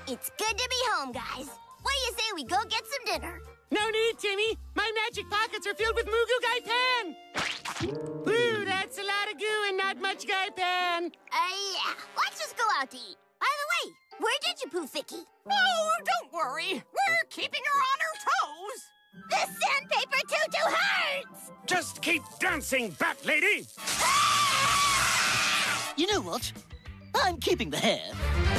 It's good to be home, guys. What do you say we go get some dinner? No need, Timmy. My magic pockets are filled with Moo Goo Gai Pan. Ooh, that's a lot of goo and not much Gai Pan. Yeah. Let's just go out to eat. By the way, where did you poof, Vicky? Oh, don't worry. We're keeping her on her toes. The sandpaper tutu hurts! Just keep dancing, Bat Lady! You know what? I'm keeping the hair.